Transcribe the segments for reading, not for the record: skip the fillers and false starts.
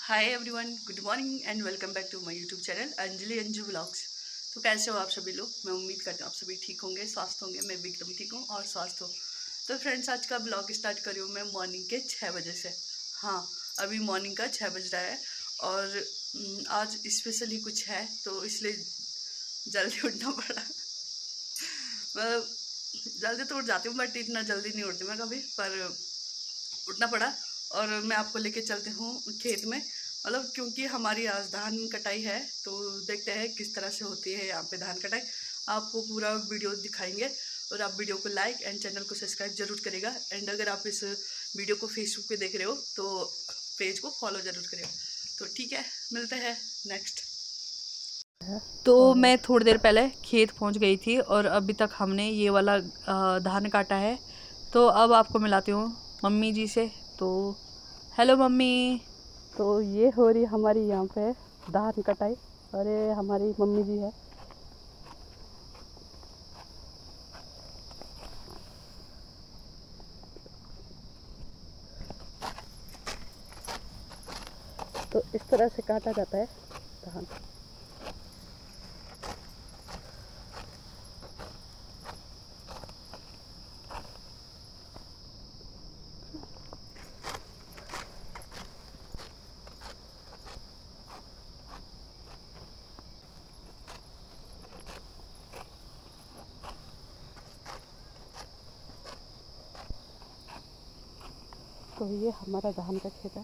Hi everyone, good morning and welcome back to my YouTube channel Anjali Anju vlogs. तो कैसे हो आप सभी लोग? मैं उम्मीद करती हूँ आप सभी ठीक होंगे, स्वस्थ होंगे। मैं भी एकदम ठीक हूँ और स्वस्थ हूँ। तो फ्रेंड्स, आज का ब्लॉग स्टार्ट करी हूँ मैं मॉर्निंग के 6 बजे से। हाँ, अभी मॉर्निंग का 6 बज रहा है और आज स्पेशली कुछ है तो इसलिए जल्दी उठना पड़ा। मतलब जल्दी तो उठ जाती हूँ बट इतना जल्दी नहीं उठती मैं कभी, पर उठना पड़ा। और मैं आपको लेके चलती हूँ खेत में, मतलब क्योंकि हमारी आज धान कटाई है तो देखते हैं किस तरह से होती है यहाँ पे धान कटाई। आपको पूरा वीडियो दिखाएंगे और आप वीडियो को लाइक एंड चैनल को सब्सक्राइब जरूर करेगा। एंड अगर आप इस वीडियो को फेसबुक पे देख रहे हो तो पेज को फॉलो जरूर करेगा। तो ठीक है, मिलते हैं नेक्स्ट। तो मैं थोड़ी देर पहले खेत पहुँच गई थी और अभी तक हमने ये वाला धान काटा है। तो अब आपको मिलाती हूँ मम्मी जी से। तो हेलो मम्मी। तो ये हो रही हमारी यहाँ पे धान कटाई और ये हमारी मम्मी जी है। तो इस तरह से काटा जाता है धान। तो ये हमारा धान का खेत है।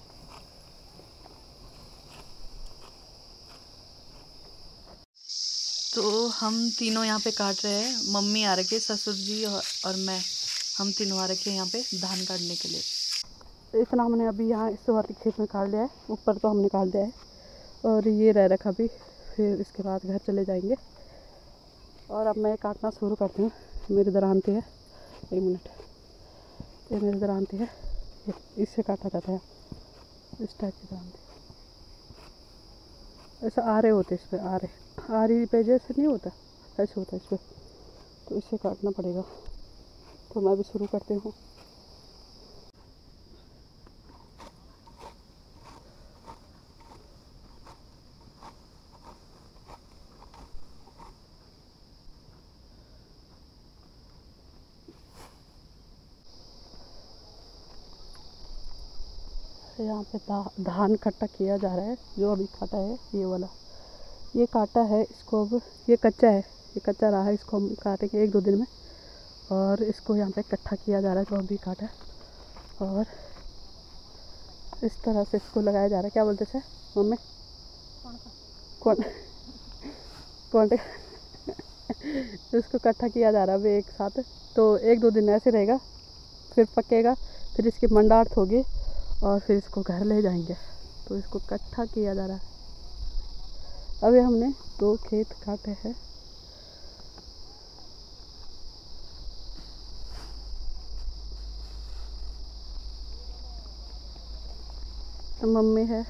तो हम तीनों यहाँ पे काट रहे हैं। मम्मी आ रखी है, ससुर जी और मैं, हम तीनों आ रखे हैं यहाँ पे धान काटने के लिए। इतना हमने अभी यहाँ इस वाले खेत में काट लिया है, ऊपर तो हमने काट दिया है और ये रह रखा भी। फिर इसके बाद घर चले जाएंगे और अब मैं काटना शुरू करती हूँ। मेरी दरांती है, 1 मिनट, ये मेरी दरांती है, इससे काटा जाता है इस टाइप की दरांती। ऐसा आरे होते इस पर, आरी पे जैसे नहीं होता, ऐसे होता है इस पर। तो इससे काटना पड़ेगा। तो मैं भी शुरू करती हूँ। यहाँ पे धान इकट्ठा किया जा रहा है। जो अभी काटा है ये वाला, ये काटा है, इसको अब ये कच्चा है, ये कच्चा रहा है, इसको हम काटेंगे 1-2 दिन में। और इसको यहाँ पे इकट्ठा किया जा रहा है जो अभी काटा है। और इस तरह से इसको लगाया जा रहा है। क्या बोलते हैं मम्मी? कौन कौन इसको इकट्ठा किया जा रहा है अभी एक साथ। तो 1-2 दिन ऐसे रहेगा, फिर पकेगा, फिर इसकी मंडार्थ होगी और फिर इसको घर ले जाएंगे। तो इसको इकट्ठा किया जा रहा है। अभी हमने 2 खेत काटे हैं। मम्मी है,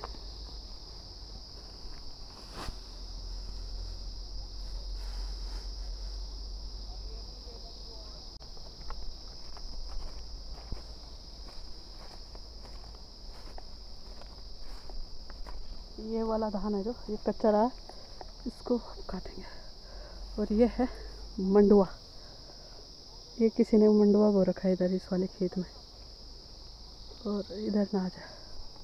ये वाला धान है जो ये कच्चा रहा, इसको काटेंगे। और ये है मंडुआ, ये किसी ने मंडुआ बो रखा है इधर इस वाले खेत में। और इधर नाज है।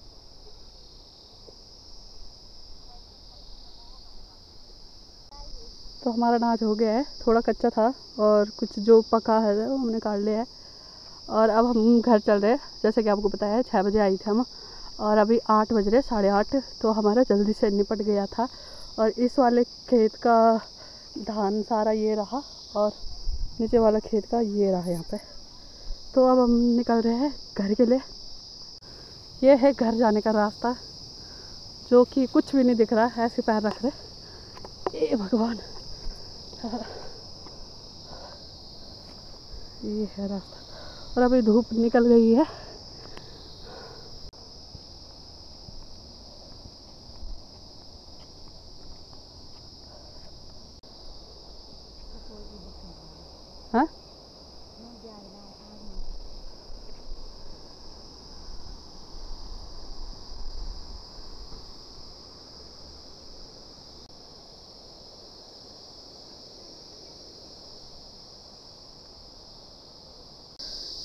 तो हमारा नाज हो गया है, थोड़ा कच्चा था और कुछ जो पका है वो हमने काट लिया है। और अब हम घर चल रहे हैं। जैसे कि आपको बताया 6 बजे आई थी हम और अभी 8 बज रहे, 8:30। तो हमारा जल्दी से निपट गया था। और इस वाले खेत का धान सारा ये रहा और नीचे वाला खेत का ये रहा यहाँ पे। तो अब हम निकल रहे हैं घर के लिए। ये है घर जाने का रास्ता, जो कि कुछ भी नहीं दिख रहा है, ऐसे पैर रख रहे। ये भगवान, ये है रास्ता। और अभी धूप निकल गई है। हाँ,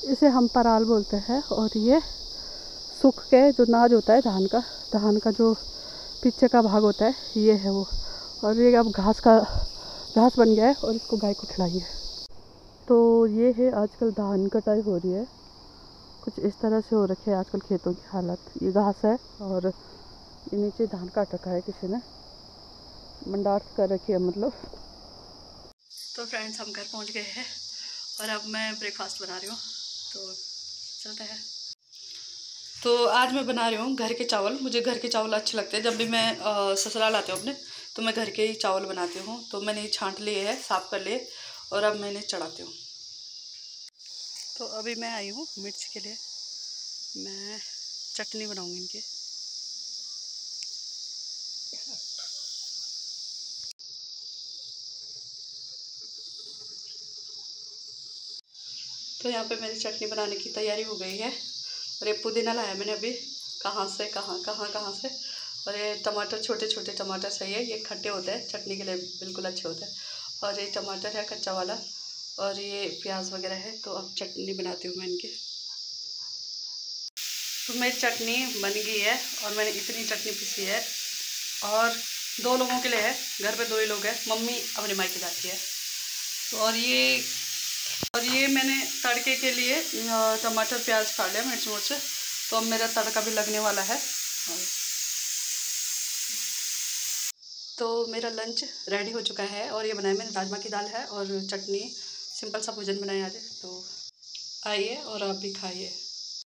इसे हम पराल बोलते हैं। और ये सूख के जो नाज होता है धान का जो पीछे का भाग होता है ये है वो। और ये अब घास बन गया है और इसको गाय को खिलाएंगे। तो ये है आजकल धान कटाई हो रही है, कुछ इस तरह से हो रखे है आजकल खेतों की हालत। ये घास है और ये नीचे धान काट रखा है, किसी ने मंडार कर रखी है मतलब। तो फ्रेंड्स हम घर पहुंच गए हैं और अब मैं ब्रेकफास्ट बना रही हूँ, तो चलते हैं। तो आज मैं बना रही हूँ घर के चावल। मुझे घर के चावल अच्छे लगते हैं। जब भी मैं ससुराल आती हूँ अपने, तो मैं घर के ही चावल बनाती हूँ। तो मैंने ये छांट लिए है, साफ़ कर लिए और अब मैं इन्हें चढ़ाती हूँ। तो अभी मैं आई हूँ मिर्च के लिए, मैं चटनी बनाऊँगी इनकी। तो यहाँ पे मेरी चटनी बनाने की तैयारी हो गई है। और ये पुदीना लाया मैंने अभी कहाँ से। और ये टमाटर, छोटे छोटे टमाटर चाहिए, ये खट्टे होते हैं, चटनी के लिए बिल्कुल अच्छे होते हैं। और ये टमाटर है कच्चा वाला, और ये प्याज वगैरह है। तो अब चटनी बनाती हूँ मैं इनकी। तो मेरी चटनी बन गई है और मैंने इतनी चटनी पीसी है, और 2 लोगों के लिए है, घर पे 2 ही लोग हैं, मम्मी अपने मायके जाती है। तो और ये मैंने तड़के के लिए टमाटर प्याज काट लिया मिर्च मुर्च। तो अब मेरा तड़का भी लगने वाला है। तो मेरा लंच रेडी हो चुका है, और ये बनाया मैंने राजमा की दाल है और चटनी, सिंपल सा भोजन बनाया आज। तो आइए और आप भी खाइए।